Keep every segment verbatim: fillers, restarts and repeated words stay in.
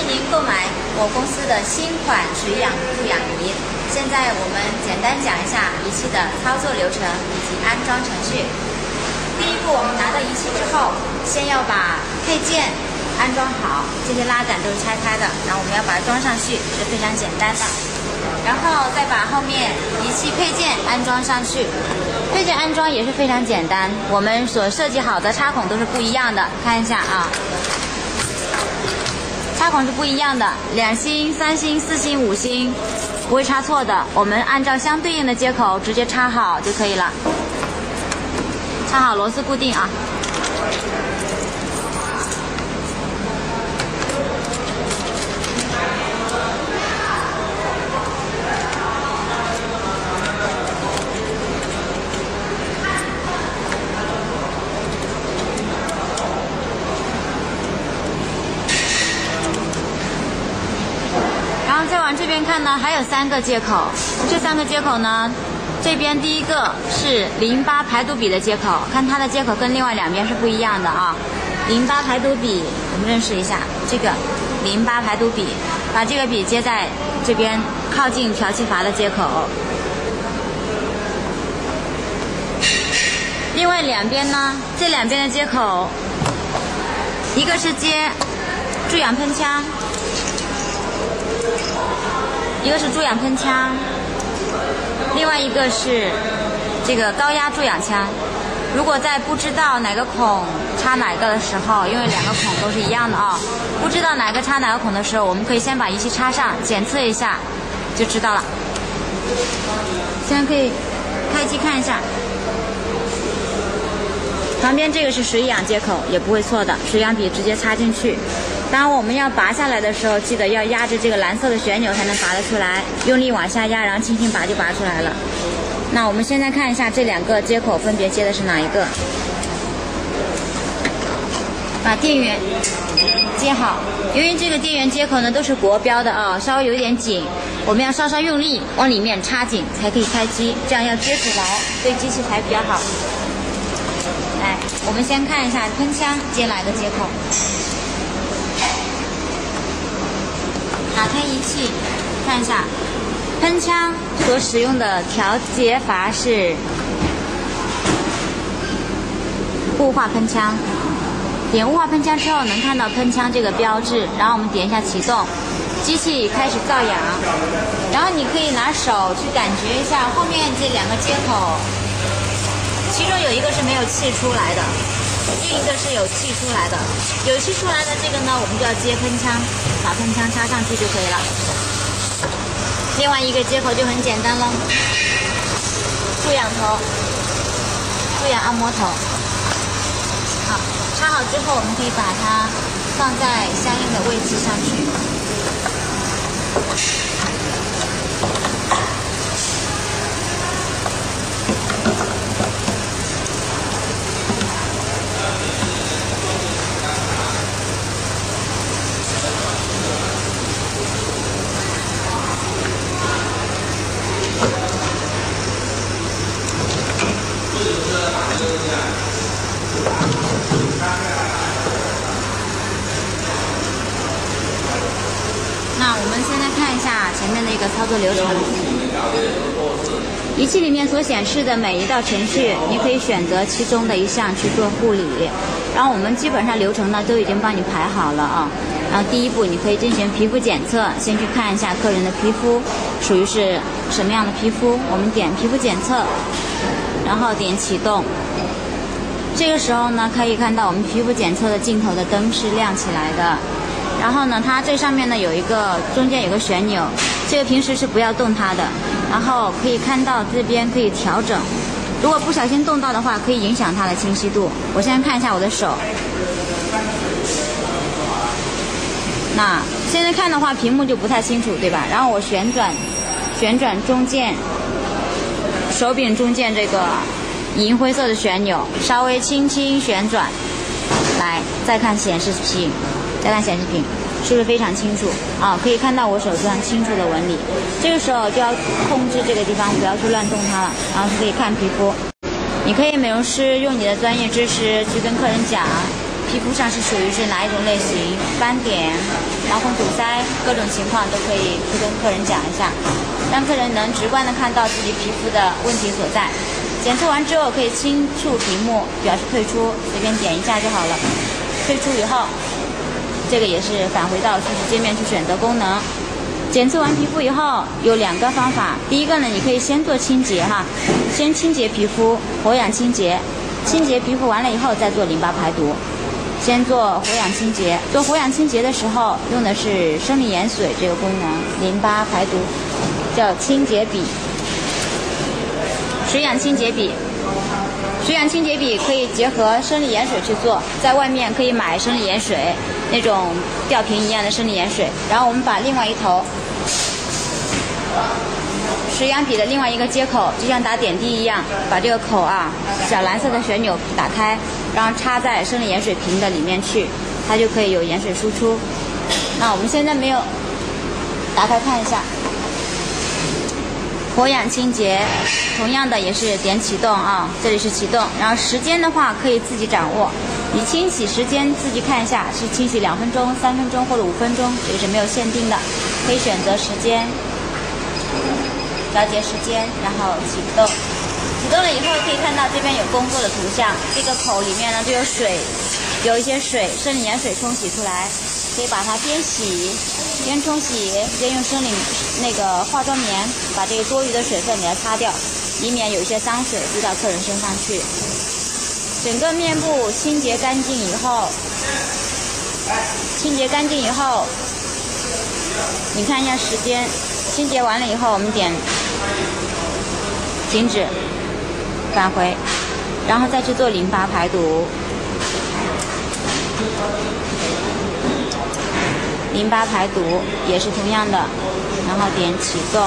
您购买我公司的新款水氧助氧仪。现在我们简单讲一下仪器的操作流程以及安装程序。第一步，我们拿到仪器之后，先要把配件安装好，这些拉杆都是拆开的，然后我们要把它装上去，是非常简单的。然后再把后面仪器配件安装上去，配件安装也是非常简单，我们所设计好的插孔都是不一样的，看一下啊。插孔是不一样的，两星、三星、四星、五星，不会插错的。我们按照相对应的接口直接插好就可以了。插好螺丝固定啊。再往这边看呢，还有三个接口。这三个接口呢，这边第一个是淋巴排毒笔的接口，看它的接口跟另外两边是不一样的啊。淋巴排毒笔，我们认识一下，这个淋巴排毒笔，把这个笔接在这边靠近调气阀的接口。另外两边呢，这两边的接口，一个是接助氧喷枪。一个是助氧喷枪，另外一个是这个高压助氧枪。如果在不知道哪个孔插哪个的时候，因为两个孔都是一样的啊，不知道哪个插哪个孔的时候，我们可以先把仪器插上，检测一下就知道了。现在可以开机看一下，旁边这个是水氧接口，也不会错的，水氧笔直接插进去。当我们要拔下来的时候，记得要压着这个蓝色的旋钮才能拔得出来，用力往下压，然后轻轻拔就拔出来了。那我们现在看一下这两个接口分别接的是哪一个。把电源接好，由于这个电源接口呢都是国标的啊，稍微有点紧，我们要稍稍用力往里面插紧才可以开机，这样要接触牢，对机器才比较好。来，我们先看一下喷枪接哪个接口。打开仪器，看一下，喷枪所使用的调节阀是雾化喷枪。点雾化喷枪之后，能看到喷枪这个标志，然后我们点一下启动，机器开始造氧。然后你可以拿手去感觉一下后面这两个接口，其中有一个是没有气出来的。另一个是有气出来的，有气出来的这个呢，我们就要接喷枪，把喷枪插上去就可以了。另外一个接口就很简单了，助氧头，助氧按摩头。好，插好之后，我们可以把它放在相应的位置上去。那我们现在看一下前面的一个操作流程。仪器里面所显示的每一道程序，你可以选择其中的一项去做护理。然后我们基本上流程呢都已经帮你排好了啊。然后第一步，你可以进行皮肤检测，先去看一下客人的皮肤属于是什么样的皮肤，我们点皮肤检测，然后点启动。这个时候呢，可以看到我们皮肤检测的镜头的灯是亮起来的。然后呢，它这上面呢有一个中间有个旋钮，这个平时是不要动它的。然后可以看到这边可以调整，如果不小心动到的话，可以影响它的清晰度。我现在看一下我的手，那现在看的话，屏幕就不太清楚，对吧？然后我旋转，旋转中键，手柄中键这个银灰色的旋钮，稍微轻轻旋转，来再看显示屏。再看显示屏，是不是非常清楚啊？可以看到我手上清楚的纹理。这个时候就要控制这个地方，不要去乱动它了。然后是可以看皮肤，你可以美容师用你的专业知识去跟客人讲， 皮肤上是属于是哪一种类型，斑点、毛孔堵塞，各种情况都可以去跟客人讲一下，让客人能直观的看到自己皮肤的问题所在。检测完之后可以轻触屏幕表示退出，随便点一下就好了。退出以后，这个也是返回到数据界面去选择功能。检测完皮肤以后有两个方法，第一个呢，你可以先做清洁哈，先清洁皮肤，活氧清洁，清洁皮肤完了以后再做淋巴排毒。先做活氧清洁，做活氧清洁的时候用的是生理盐水这个功能，淋巴排毒叫清洁笔，水氧清洁笔。水氧清洁笔可以结合生理盐水去做，在外面可以买生理盐水，那种吊瓶一样的生理盐水，然后我们把另外一头水氧笔的另外一个接口，就像打点滴一样，把这个口啊，小蓝色的旋钮打开，然后插在生理盐水瓶的里面去，它就可以有盐水输出。那我们现在没有打开看一下，活氧清洁，同样的也是点启动啊，这里是启动，然后时间的话可以自己掌握，你清洗时间自己看一下，是清洗两分钟、三分钟或者五分钟，这个是没有限定的，可以选择时间。调节时间，然后启动。启动了以后，可以看到这边有工作的图像，这个口里面呢就有水，有一些水，生理盐水冲洗出来，可以把它边洗边冲洗，边用生理那个化妆棉把这个多余的水分给它擦掉，以免有一些脏水滴到客人身上去。整个面部清洁干净以后，清洁干净以后，你看一下时间。清洁完了以后，我们点停止，返回，然后再去做淋巴排毒。淋巴排毒也是同样的，然后点启动。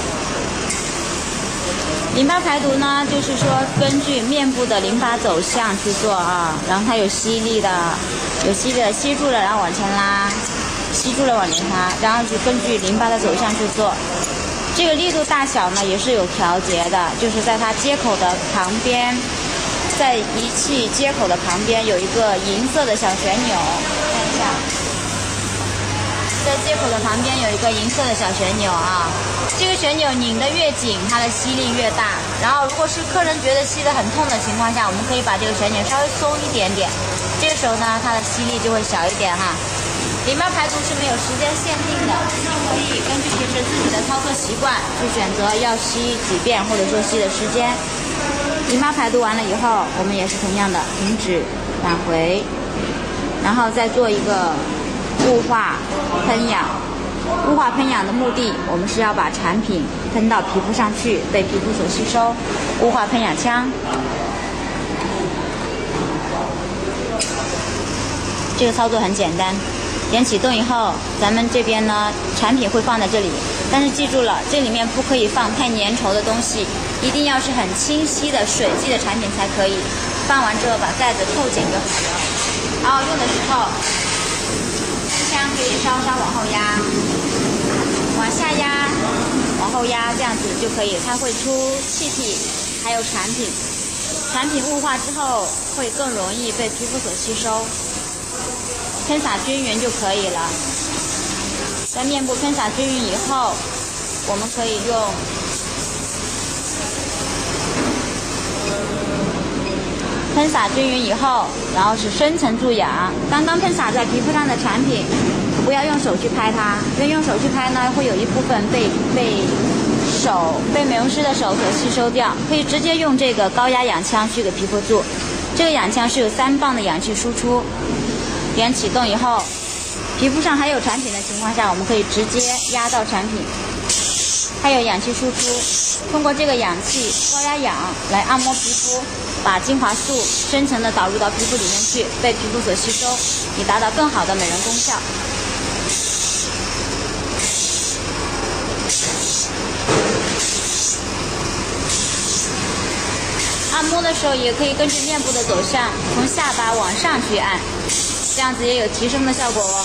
淋巴排毒呢，就是说根据面部的淋巴走向去做啊，然后它有吸力的，有吸力的吸住了，然后往前拉。吸住了往前拉，然后就根据淋巴的走向去做。这个力度大小呢也是有调节的，就是在它接口的旁边，在仪器接口的旁边有一个银色的小旋钮，看一下，在接口的旁边有一个银色的小旋钮啊。这个旋钮拧得越紧，它的吸力越大。然后如果是客人觉得吸得很痛的情况下，我们可以把这个旋钮稍微松一点点，这个时候呢它的吸力就会小一点哈。淋巴排毒是没有时间限定的，你可以根据平时自己的操作习惯去选择要吸几遍或者说吸的时间。淋巴排毒完了以后，我们也是同样的，停止，返回，然后再做一个雾化喷氧。雾化喷氧的目的，我们是要把产品喷到皮肤上去，被皮肤所吸收。雾化喷氧枪，这个操作很简单。点启动以后，咱们这边呢产品会放在这里，但是记住了，这里面不可以放太粘稠的东西，一定要是很清晰的水迹的产品才可以。放完之后把盖子扣紧就好了。然后用的时候，喷枪可以稍稍往后压，往下压，往后压，这样子就可以，它会出气体，还有产品。产品雾化之后会更容易被皮肤所吸收。喷洒均匀就可以了。在面部喷洒均匀以后，我们可以用喷洒均匀以后，然后是深层注氧。刚刚喷洒在皮肤上的产品，不要用手去拍它，因为用手去拍呢，会有一部分被被手被美容师的手所吸收掉。可以直接用这个高压氧枪去给皮肤注，这个氧枪是有三磅的氧气输出。点启动以后，皮肤上还有产品的情况下，我们可以直接压到产品，还有氧气输出，通过这个氧气高压氧来按摩皮肤，把精华素深层的导入到皮肤里面去，被皮肤所吸收，以达到更好的美容功效。按摩的时候也可以根据面部的走向，从下巴往上去按，这样子也有提升的效果哦。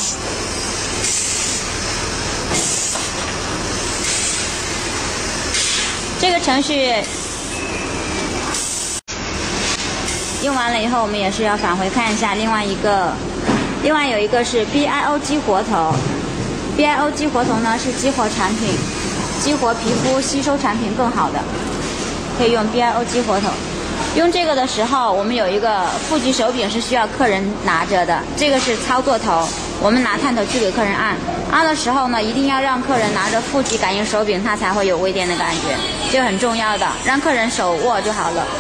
这个程序用完了以后，我们也是要返回看一下另外一个，另外有一个是 B I O 激活头 ，B I O 激活头呢是激活产品，激活皮肤吸收产品更好的，可以用 B I O 激活头。用这个的时候，我们有一个负极手柄是需要客人拿着的，这个是操作头，我们拿探头去给客人按，按的时候呢，一定要让客人拿着负极感应手柄，它才会有微电的感觉，这个很重要的，让客人手握就好了，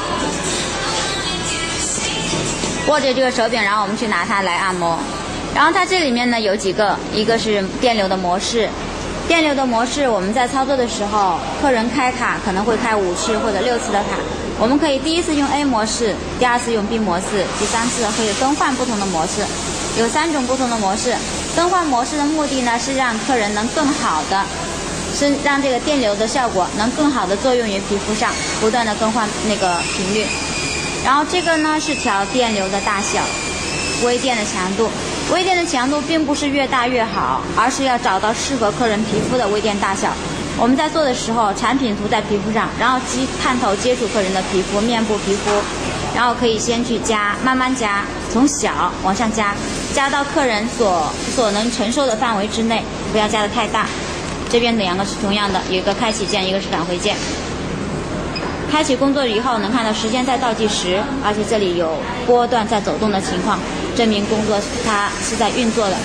握着这个手柄，然后我们去拿它来按摩。然后它这里面呢有几个，一个是电流的模式，电流的模式我们在操作的时候，客人开卡可能会开五次或者六次的卡。我们可以第一次用 A 模式，第二次用 B 模式，第三次可以更换不同的模式，有三种不同的模式。更换模式的目的呢，是让客人能更好的，是让这个电流的效果能更好的作用于皮肤上，不断的更换那个频率。然后这个呢是调电流的大小，微电的强度。微电的强度并不是越大越好，而是要找到适合客人皮肤的微电大小。我们在做的时候，产品涂在皮肤上，然后机探头接触客人的皮肤、面部皮肤，然后可以先去加，慢慢加，从小往上加，加到客人所所能承受的范围之内，不要加得太大。这边两个是同样的，有一个开启键，一个是返回键。开启工作以后，能看到时间在倒计时，而且这里有波段在走动的情况，证明工作它是在运作的。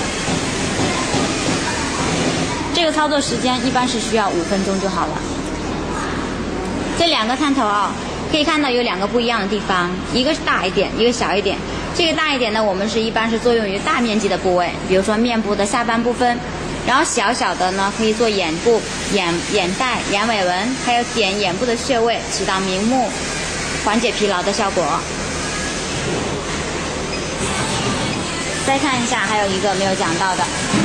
这个操作时间一般是需要五分钟就好了。这两个探头啊，可以看到有两个不一样的地方，一个是大一点，一个小一点。这个大一点呢，我们是一般是作用于大面积的部位，比如说面部的下半部分。然后小小的呢，可以做眼部、眼眼袋、眼尾纹，还有点眼部的穴位，起到明目、缓解疲劳的效果。再看一下，还有一个没有讲到的。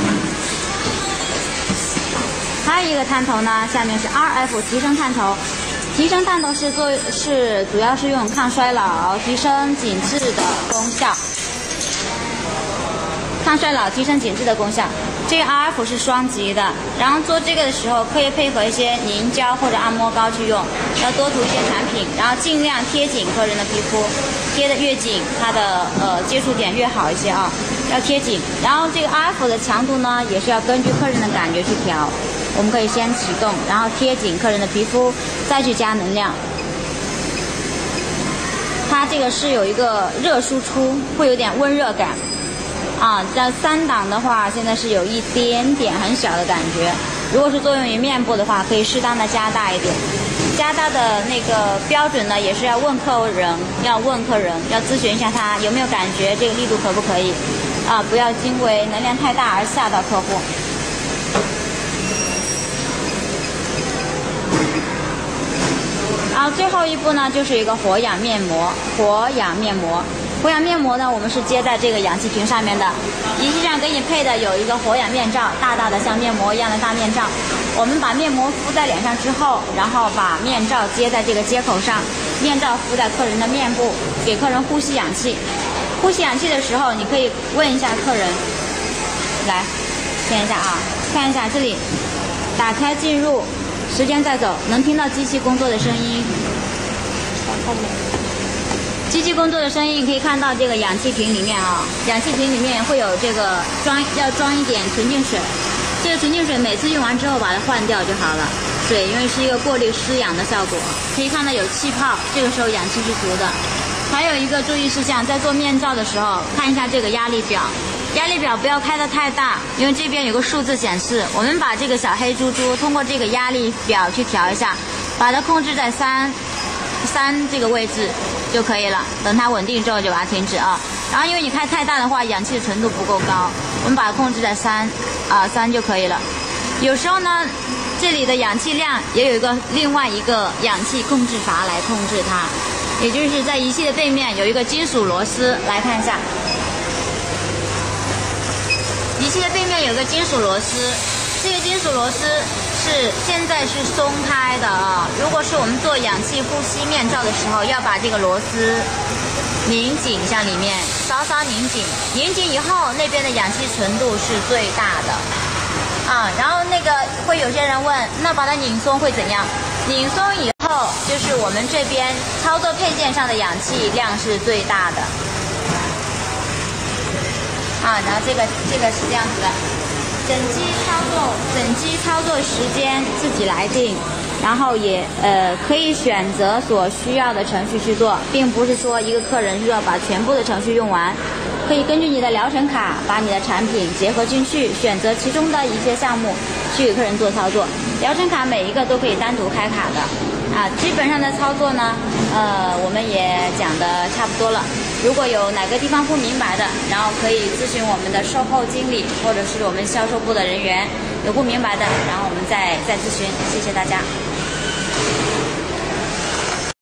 还有一个探头呢，下面是 R F 提升探头。提升探头是做是主要是用抗衰老、提升紧致的功效。抗衰老、提升紧致的功效。这个 R F 是双极的，然后做这个的时候可以配合一些凝胶或者按摩膏去用，要多涂一些产品，然后尽量贴紧客人的皮肤，贴得越紧，它的呃接触点越好一些啊，要贴紧。然后这个 R F 的强度呢，也是要根据客人的感觉去调。我们可以先启动，然后贴紧客人的皮肤，再去加能量。它这个是有一个热输出，会有点温热感。啊，在三档的话，现在是有一点点很小的感觉。如果是作用于面部的话，可以适当的加大一点。加大的那个标准呢，也是要问客人，要问客人，要咨询一下他有没有感觉这个力度可不可以。啊，不要因为能量太大而吓到客户。然后最后一步呢，就是一个活氧面膜，活氧面膜。活氧面膜呢，我们是接在这个氧气瓶上面的，仪器上给你配的有一个活氧面罩，大大的像面膜一样的大面罩。我们把面膜敷在脸上之后，然后把面罩接在这个接口上，面罩敷在客人的面部，给客人呼吸氧气。呼吸氧气的时候，你可以问一下客人，来，看一下啊，看一下这里，打开进入，时间在走，能听到机器工作的声音。机器工作的声音，你可以看到这个氧气瓶里面啊，氧气瓶里面会有这个装要装一点纯净水，这个纯净水每次用完之后把它换掉就好了。水因为是一个过滤湿氧的效果，可以看到有气泡，这个时候氧气是足的。还有一个注意事项，在做面罩的时候，看一下这个压力表，压力表不要开得太大，因为这边有个数字显示。我们把这个小黑珠珠通过这个压力表去调一下，把它控制在三三这个位置就可以了。等它稳定之后就把它停止啊。然后因为你开太大的话，氧气的纯度不够高，我们把它控制在三啊三就可以了。有时候呢，这里的氧气量也有一个另外一个氧气控制阀来控制它，也就是在仪器的背面有一个金属螺丝，来看一下。仪器的背面有个金属螺丝，这个金属螺丝是现在是松开的啊。如果是我们做氧气呼吸面罩的时候，要把这个螺丝拧紧一下，里面稍稍拧紧，拧紧以后那边的氧气纯度是最大的啊。然后那个会有些人问，那把它拧松会怎样？拧松以后后就是我们这边操作配件上的氧气量是最大的。啊，然后这个这个是这样子的，整机操作整机操作时间自己来定，然后也呃可以选择所需要的程序去做，并不是说一个客人就要把全部的程序用完，可以根据你的疗程卡把你的产品结合进去，选择其中的一些项目去给客人做操作。疗程卡每一个都可以单独开卡的。啊，基本上的操作呢，呃，我们也讲的差不多了。如果有哪个地方不明白的，然后可以咨询我们的售后经理或者是我们销售部的人员，有不明白的，然后我们再再咨询。谢谢大家。